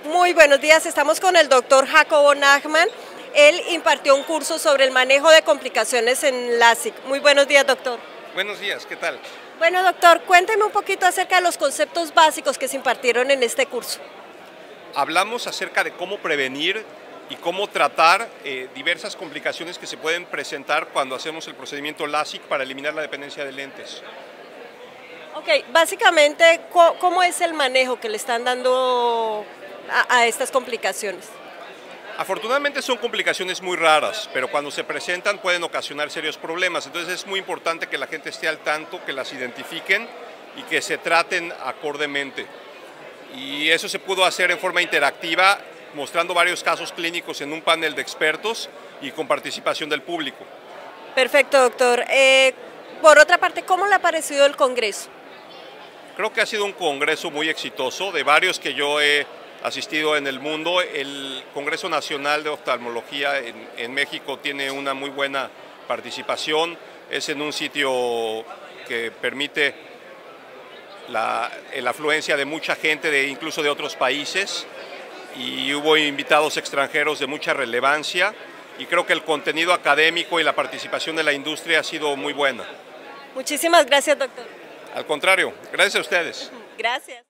Muy buenos días, estamos con el doctor Jacobo Nachman. Él impartió un curso sobre el manejo de complicaciones en LASIK. Muy buenos días, doctor. Buenos días, ¿qué tal? Bueno, doctor, cuénteme un poquito acerca de los conceptos básicos que se impartieron en este curso. Hablamos acerca de cómo prevenir y cómo tratar diversas complicaciones que se pueden presentar cuando hacemos el procedimiento LASIK para eliminar la dependencia de lentes. Ok, básicamente, ¿cómo es el manejo que le están dando a estas complicaciones? Afortunadamente son complicaciones muy raras, pero cuando se presentan pueden ocasionar serios problemas, entonces es muy importante que la gente esté al tanto, que las identifiquen y que se traten acordemente. Y eso se pudo hacer en forma interactiva, mostrando varios casos clínicos en un panel de expertos y con participación del público. Perfecto, doctor. Por otra parte, ¿cómo le ha parecido el Congreso? Creo que ha sido un congreso muy exitoso, de varios que yo he asistido en el mundo. El Congreso Nacional de Oftalmología en México tiene una muy buena participación, es en un sitio que permite la afluencia de mucha gente, incluso de otros países, y hubo invitados extranjeros de mucha relevancia, y creo que el contenido académico y la participación de la industria ha sido muy buena. Muchísimas gracias, doctor. Al contrario, gracias a ustedes. Gracias.